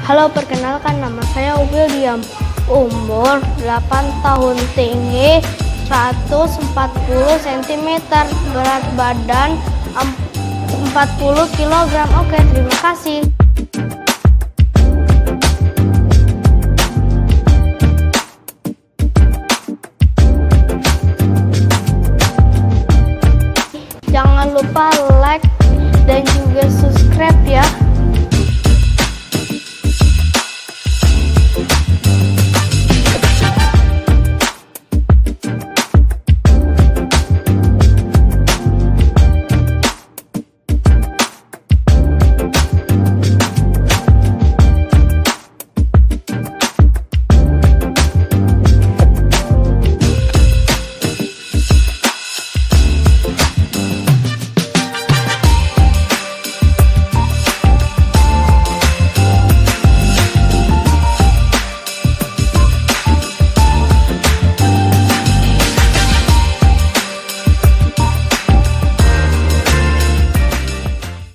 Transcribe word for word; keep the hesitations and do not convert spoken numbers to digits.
Halo, perkenalkan nama saya William. Umur delapan tahun, tinggi seratus empat puluh sentimeter, berat badan empat puluh kilogram. Oke, terima kasih. Jangan lupa like dan juga subscribe ya.